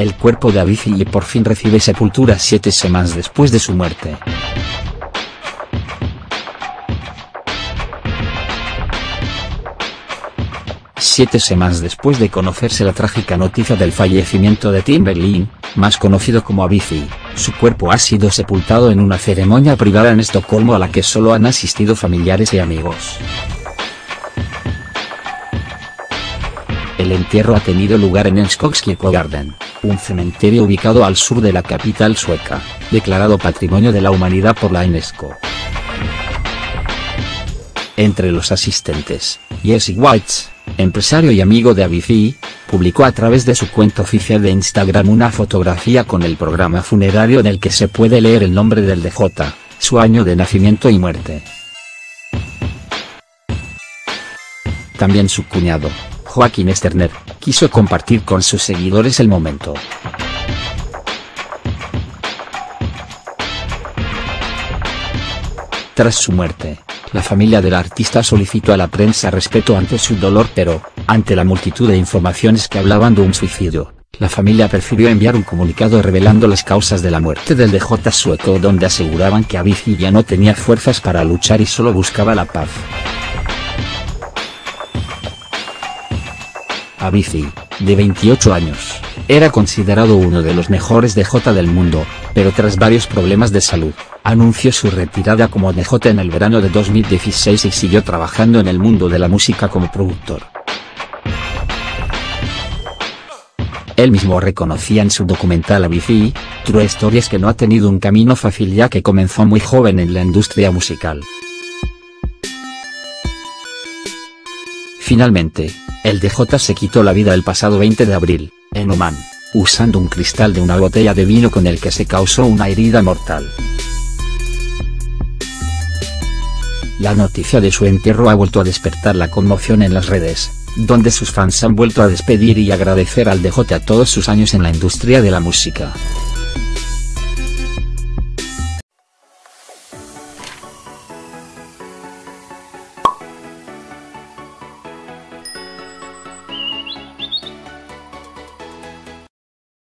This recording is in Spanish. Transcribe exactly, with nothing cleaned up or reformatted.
El cuerpo de Avicii por fin recibe sepultura siete semanas después de su muerte. Siete semanas después de conocerse la trágica noticia del fallecimiento de Timberlake, más conocido como Avicii, su cuerpo ha sido sepultado en una ceremonia privada en Estocolmo a la que solo han asistido familiares y amigos. El entierro ha tenido lugar en Skogskyrkogården, un cementerio ubicado al sur de la capital sueca, declarado Patrimonio de la Humanidad por la UNESCO. Entre los asistentes, Jesse Weitz, empresario y amigo de Avicii, publicó a través de su cuenta oficial de Instagram una fotografía con el programa funerario en el que se puede leer el nombre del D J, su año de nacimiento y muerte. También su cuñado, Joaquín Sterner, quiso compartir con sus seguidores el momento. Tras su muerte, la familia del artista solicitó a la prensa respeto ante su dolor, pero, ante la multitud de informaciones que hablaban de un suicidio, la familia prefirió enviar un comunicado revelando las causas de la muerte del D J sueco, donde aseguraban que Avicii ya no tenía fuerzas para luchar y solo buscaba la paz. Avicii, de veintiocho años, era considerado uno de los mejores D J del mundo, pero tras varios problemas de salud, anunció su retirada como D J en el verano de dos mil dieciséis y siguió trabajando en el mundo de la música como productor. Él mismo reconocía en su documental Avicii, True Stories, que no ha tenido un camino fácil ya que comenzó muy joven en la industria musical. Finalmente, el D J se quitó la vida el pasado veinte de abril, en Omán, usando un cristal de una botella de vino con el que se causó una herida mortal. La noticia de su entierro ha vuelto a despertar la conmoción en las redes, donde sus fans han vuelto a despedir y agradecer al D J todos sus años en la industria de la música.